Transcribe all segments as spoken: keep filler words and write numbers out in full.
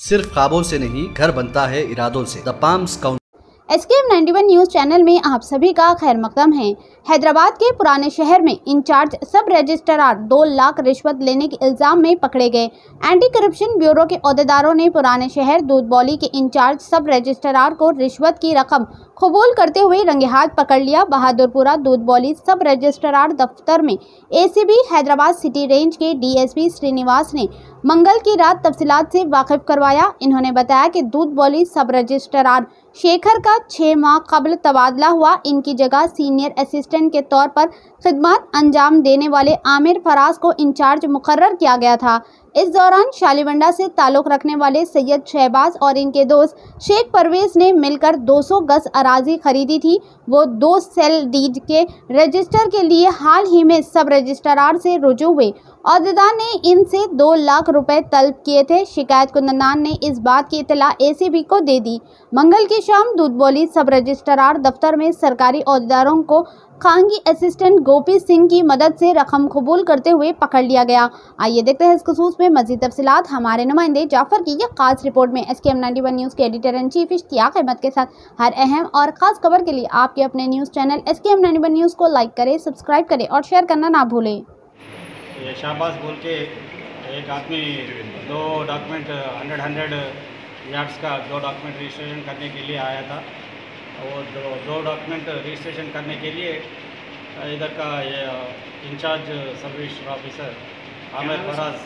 सिर्फ ख्वाबों से नहीं, घर बनता है इरादों से। The Palms County. S K M ninety one news channel में आप सभी का खैर मकदम है। हैदराबाद के पुराने शहर में इंचार्ज सब रजिस्ट्रार दो लाख रिश्वत लेने के इल्जाम में पकड़े गए। एंटी करप्शन ब्यूरो के अहदेदारों ने पुराने शहर दूधबौली के इंचार्ज सब रजिस्ट्रार को रिश्वत की रकम कबूल करते हुए रंगे हाथ पकड़ लिया। बहादुरपुरा दूधबौली सब रजिस्ट्रार दफ्तर में A C B Hyderabad city range के डी एस पी श्रीनिवास ने मंगल की रात तफसीलात से वाकिफ करवाया। इन्होंने बताया कि दूधबौली सब रजिस्ट्रार शेखर का छः माह कबल तबादला हुआ। इनकी जगह सीनियर असिस्टेंट के तौर पर खिदमत अंजाम देने वाले आमिर फराज को इंचार्ज मुकर्रर किया गया था। इस दौरान शालीवंडा से ताल्लुक़ रखने वाले सैयद शहबाज और इनके दोस्त शेख परवेज ने मिलकर दो सौ गज अराजी खरीदी थी। वो दो सेल डीड के रजिस्टर के लिए हाल ही में सब रजिस्ट्रार से रुजू हुए। अहदेदार ने इनसे दो लाख रुपए तलब किए थे। शिकायत कुंदनान ने इस बात की इत्तला ए सी बी को दे दी। मंगल की शाम दूधबौली सब रजिस्ट्रार दफ्तर में सरकारी अहदेदारों को खानगी असिस्टेंट गोपी सिंह की मदद से रकम कबूल करते हुए पकड़ लिया गया। आइए देखते हैं इस खसूस में मजीद तफसीलात हमारे नुमाइंदे जाफर की यह खास रिपोर्ट में। S K M ninety one news के editor in chief Ishtiaq Ahmed के साथ हर अहम और ख़ास खबर के लिए आपके अपने news channel S K M ninety one news को लाइक करें, सब्सक्राइब करें और शेयर करना ना भूलें। ये शाहबाज बोल के एक आदमी दो डॉक्यूमेंट हंड्रेड हंड्रेड यार्ड्स का दो डॉक्यूमेंट रजिस्ट्रेशन करने के लिए आया था। वो दो दो डॉक्यूमेंट रजिस्ट्रेशन करने के लिए इधर का ये इंचार्ज सब रजिस्टर ऑफिसर आमिर फराज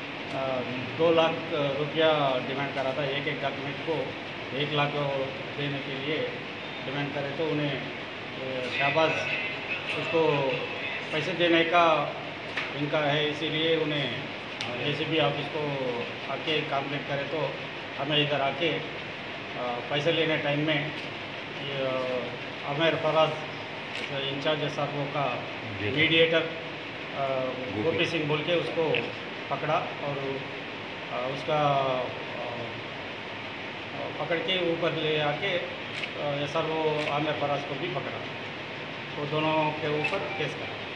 दो लाख रुपया डिमांड करा था। एक एक डॉक्यूमेंट को एक लाख देने के लिए डिमांड करे तो उन्हें शाहबाज उसको पैसे देने का इनका है, इसीलिए उन्हें ए सी बी ऑफिस को आके कंप्लेंट करे तो हमें इधर आके पैसे लेने टाइम में आमिर फराज इंचार्ज साहब का मीडिएटर गोपी सिंह बोल के उसको पकड़ा और उसका पकड़ के ऊपर ले आके सर वो आमिर फराज को भी पकड़ा। वो दोनों के ऊपर केस करा।